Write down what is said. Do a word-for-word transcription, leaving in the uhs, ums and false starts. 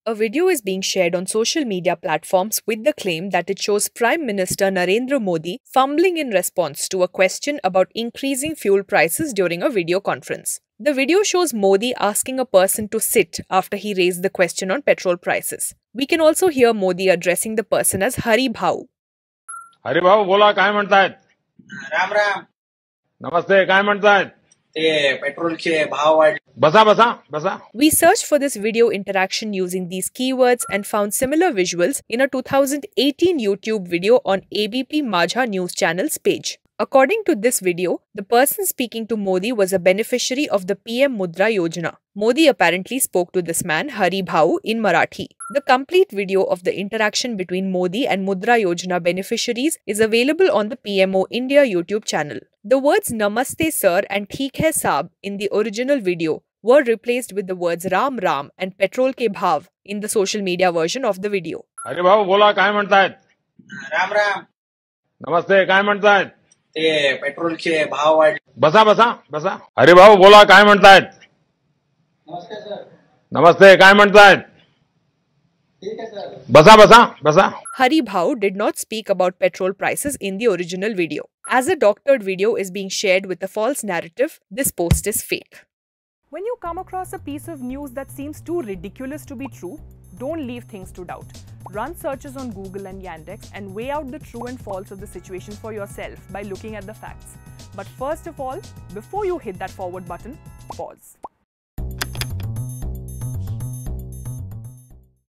A video is being shared on social media platforms with the claim that it shows Prime Minister Narendra Modi fumbling in response to a question about increasing fuel prices during a video conference. The video shows Modi asking a person to sit after he raised the question on petrol prices. We can also hear Modi addressing the person as Hari Bhau. Hari Bhau, बोला काय म्हणतायत? राम राम. नमस्ते, काय म्हणतायत? ते पेट्रोलचे भाव वाढले. बसा बसा बसा. We searched for this video interaction using these keywords and found similar visuals in a two thousand eighteen YouTube video on A B P Majha News Channel's page. According to this video, the person speaking to Modi was a beneficiary of the P M Mudra Yojana. Modi apparently spoke to this man, Hari Bhau, in Marathi. The complete video of the interaction between Modi and Mudra Yojana beneficiaries is available on the P M O India YouTube channel. The words Namaste Sir and Theek Hai Saab in the original video were replaced with the words Ram Ram and Petrol Ke Bhav in the social media version of the video. Hari Bhau, बोला काय म्हणतायत? राम राम. नमस्ते, काय म्हणतायत? ते पेट्रोलचे भाव वाढले. बसा बसा बसा. हरी भाऊ, बोला काय म्हणतायत? नमस्ते सर. नमस्ते, काय म्हणतायत? ठीक आहे सर. बसा बसा बसा. Hari Bhau did not speak about petrol prices in the original video. As a doctored video is being shared with a false narrative, this post is fake. When you come across a piece of news that seems too ridiculous to be true, don't leave things to doubt. Run searches on Google and Yandex and weigh out the true and false of the situation for yourself by looking at the facts. But first of all, before you hit that forward button, pause.